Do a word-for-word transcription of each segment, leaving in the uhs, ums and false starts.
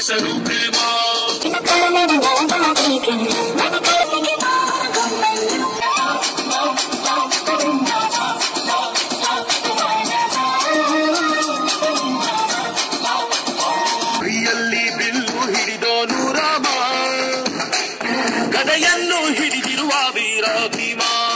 ಹೆಸರು ಪ್ರೇಮ. ಪ್ರಿಯಲ್ಲಿ ಬಿಲ್ಲು ಹಿಡಿದೋನು ರಾಮ, ಗದೆಯನ್ನು ಹಿಡಿದಿರುವ ವೀರ ಭೀಮ.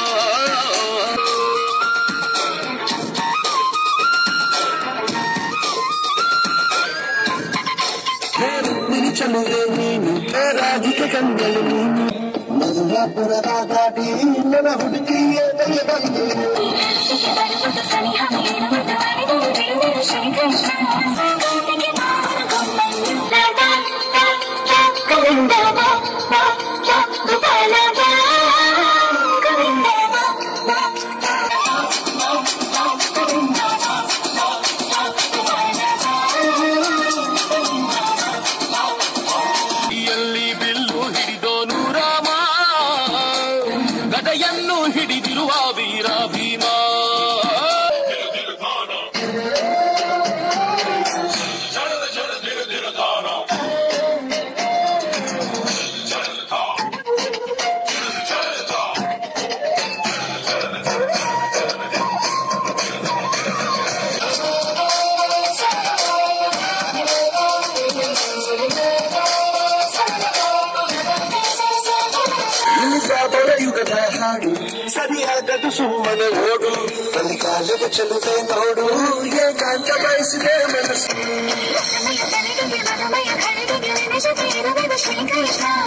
ಚಲುವೆ ನೀನು ರಾಧಿಕೆ ಕಂಡಳು ನೀನು, ಮಧುರಾಪುರದ ದಾಟಿ ನನ್ನ ಹುಡುಗಿಯೇ ನನಗೆ ಬಂದು. ಗದೆಯನ್ನು ಹಿಡಿದಿರುವ ವೀರ ಭೀಮ. ಯುಗದ ಹಾಡು ಸರಿಯಾಗದು ಸುಮ್ಮನೆ ಓಡು, ಬಲಿಕಾಲದ ಚಲುವೆ ನೋಡು, ಏಕಾಂತ ಬಯಸಿದೆ ಮನಸ್ಸು.